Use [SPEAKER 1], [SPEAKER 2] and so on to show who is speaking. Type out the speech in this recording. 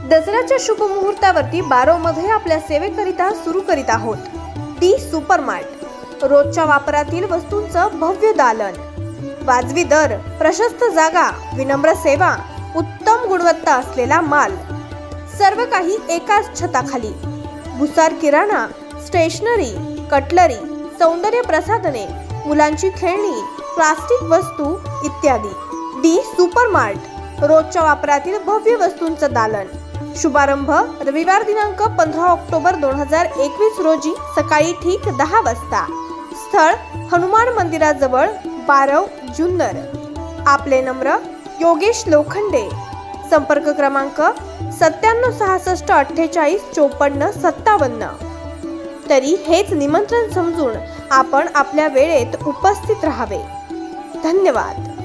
[SPEAKER 1] दसऱ्याच्या शुभ मुहूर्तावरती बारोमध्ये आपल्या सेवेकरिता सुरू करीत आहोत डी सुपरमार्ट। रोजच्या वापरातील वस्तूंचं भव्य दालन, वाजवी दर, प्रशस्त जागा, विनम्र सेवा, उत्तम गुणवत्ता असलेला माल, सर्व काही एकाच छताखाली। भुसार किराणा, स्टेशनरी, कटलरी, सौंदर्य प्रसाधने, मुलांची खेळणी, प्लास्टिक वस्तू इत्यादी। डी सुपरमार्ट, रोजच्या वापरातील भव्य वस्तूंचं दालन। शुभारंभ रविवार दिनांक 15 ऑक्टोबर 2021 रोजी सकाळी ठीक 10 वाजता। स्थळ हनुमान मंदिराजवळ, बारव, जुन्नर। आपले नम्र योगेश लोखंडे। संपर्क क्रमांक 9766485457। तरी हेच निमंत्रण समजून आपण आपल्या वेळेत उपस्थित राहावे। धन्यवाद।